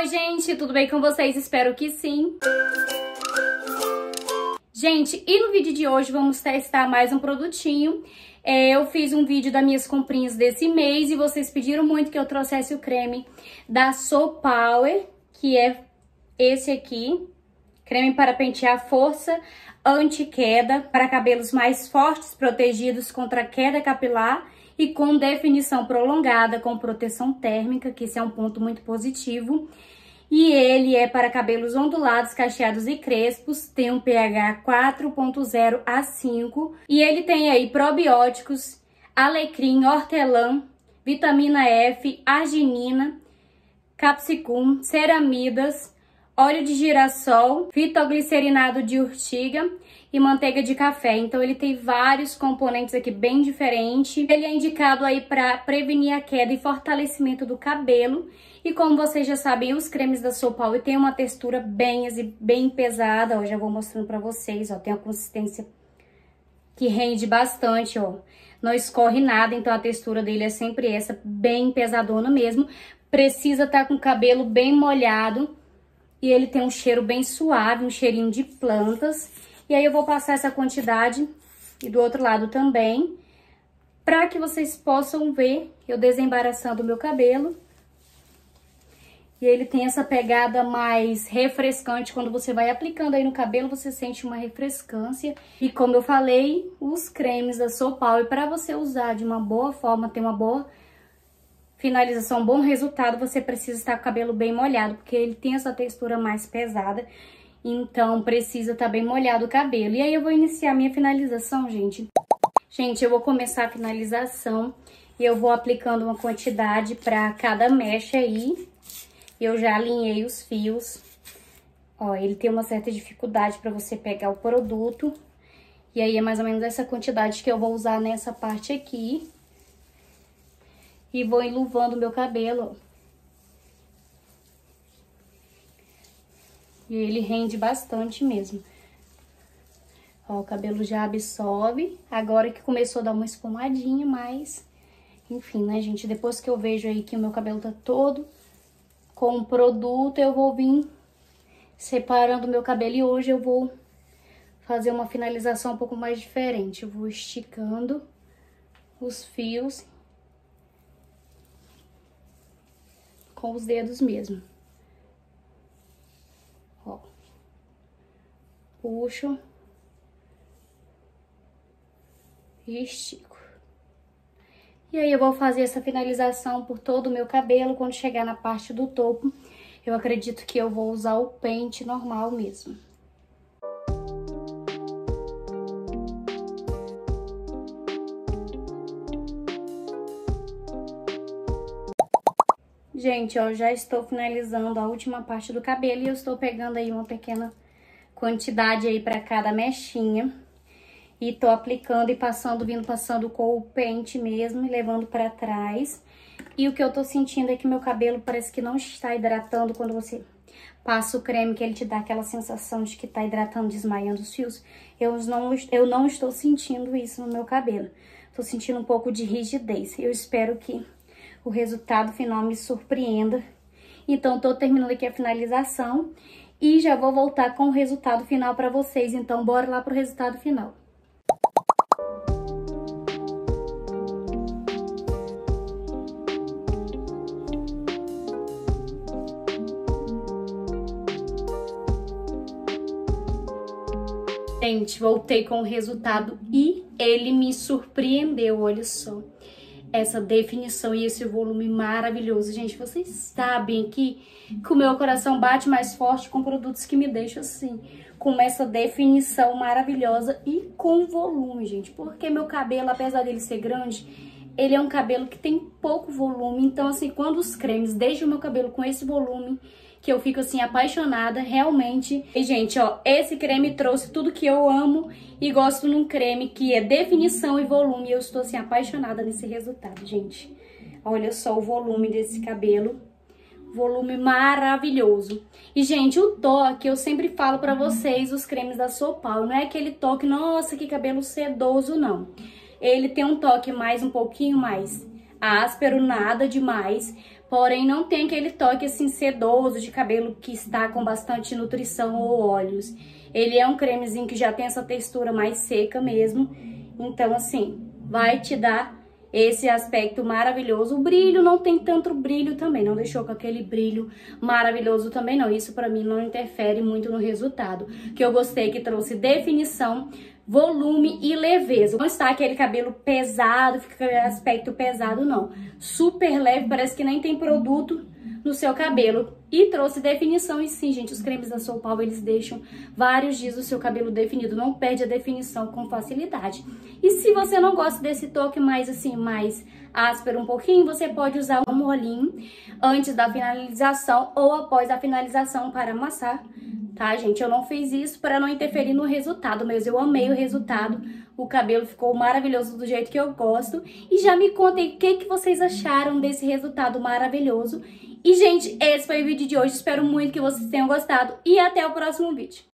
Oi, gente, tudo bem com vocês? Espero que sim. Gente, e no vídeo de hoje vamos testar mais um produtinho. Eu fiz um vídeo das minhas comprinhas desse mês e vocês pediram muito que eu trouxesse o creme da Soul Power, que é esse aqui. Creme para pentear força, anti-queda, para cabelos mais fortes, protegidos contra a queda capilar e com definição prolongada, com proteção térmica, que esse é um ponto muito positivo. E ele é para cabelos ondulados, cacheados e crespos, tem um pH 4.0 a 5. E ele tem aí probióticos, alecrim, hortelã, vitamina F, arginina, capsicum, ceramidas, óleo de girassol, fitoglicerinado de urtiga e manteiga de café. Então ele tem vários componentes aqui bem diferentes. Ele é indicado aí para prevenir a queda e fortalecimento do cabelo. E como vocês já sabem, os cremes da Soul Power tem uma textura bem pesada. Ó, já vou mostrando para vocês, ó, tem uma consistência que rende bastante, ó. Não escorre nada, então a textura dele é sempre essa, bem pesadona mesmo. Precisa estar com o cabelo bem molhado. E ele tem um cheiro bem suave, um cheirinho de plantas. E aí eu vou passar essa quantidade e do outro lado também, para que vocês possam ver eu desembaraçando o meu cabelo. E ele tem essa pegada mais refrescante, quando você vai aplicando aí no cabelo, você sente uma refrescância. E como eu falei, os cremes da Soul Power, para você usar de uma boa forma, ter uma boa finalização, um bom resultado, você precisa estar com o cabelo bem molhado, porque ele tem essa textura mais pesada, então precisa estar bem molhado o cabelo. E aí eu vou iniciar a minha finalização, gente. Gente, eu vou começar a finalização e eu vou aplicando uma quantidade para cada mecha aí. Eu já alinhei os fios. Ó, ele tem uma certa dificuldade para você pegar o produto. E aí é mais ou menos essa quantidade que eu vou usar nessa parte aqui. E vou enluvando o meu cabelo, ó. E ele rende bastante mesmo. Ó, o cabelo já absorve. Agora que começou a dar uma espumadinha, mas... Enfim, né, gente? Depois que eu vejo aí que o meu cabelo tá todo com o produto, eu vou vir separando o meu cabelo. E hoje eu vou fazer uma finalização um pouco mais diferente. Eu vou esticando os fios com os dedos mesmo. Ó. Puxo. E estico. E aí eu vou fazer essa finalização por todo o meu cabelo. Quando chegar na parte do topo, eu acredito que eu vou usar o pente normal mesmo. Gente, ó, já estou finalizando a última parte do cabelo e eu estou pegando aí uma pequena quantidade aí para cada mechinha. E tô aplicando e passando, vindo passando com o pente mesmo e levando para trás. E o que eu tô sentindo é que meu cabelo parece que não está hidratando quando você passa o creme, que ele te dá aquela sensação de que tá hidratando, desmaiando os fios. Eu não estou sentindo isso no meu cabelo. Tô sentindo um pouco de rigidez. Eu espero que o resultado final me surpreenda. Então, tô terminando aqui a finalização e já vou voltar com o resultado final para vocês. Então, bora lá pro resultado final. Gente, voltei com o resultado e ele me surpreendeu, olha só. Essa definição e esse volume maravilhoso. Gente, vocês sabem que o meu coração bate mais forte com produtos que me deixam assim, com essa definição maravilhosa e com volume, gente. Porque meu cabelo, apesar dele ser grande, ele é um cabelo que tem pouco volume. Então, assim, quando os cremes deixam o meu cabelo com esse volume, que eu fico assim apaixonada, realmente. E, gente, ó, esse creme trouxe tudo que eu amo e gosto num creme que é definição e volume. E eu estou assim apaixonada nesse resultado, gente. Olha só o volume desse cabelo. Volume maravilhoso. E, gente, o toque, eu sempre falo pra vocês, os cremes da Soul Power, não é aquele toque, nossa, que cabelo sedoso, não. Ele tem um toque mais, um pouquinho mais áspero, nada demais. porém não tem aquele toque assim sedoso de cabelo que está com bastante nutrição ou óleos. Ele é um cremezinho que já tem essa textura mais seca mesmo, então assim, vai te dar esse aspecto maravilhoso. O brilho não tem tanto brilho também, não deixou com aquele brilho maravilhoso também não. Isso pra mim não interfere muito no resultado. O que eu gostei que trouxe definição, volume e leveza. Não está aquele cabelo pesado, fica aquele aspecto pesado não. Super leve, parece que nem tem produto no seu cabelo. E trouxe definição e sim, gente, os cremes da Soul Power, eles deixam vários dias o seu cabelo definido, não perde a definição com facilidade. E se você não gosta desse toque mais assim, mais áspero um pouquinho, você pode usar um molhinho antes da finalização ou após a finalização para amassar, tá, gente? Eu não fiz isso para não interferir no resultado, mas eu amei o resultado. O cabelo ficou maravilhoso do jeito que eu gosto. E já me contem o que vocês acharam desse resultado maravilhoso. E, gente, esse foi o vídeo de hoje. Espero muito que vocês tenham gostado e até o próximo vídeo.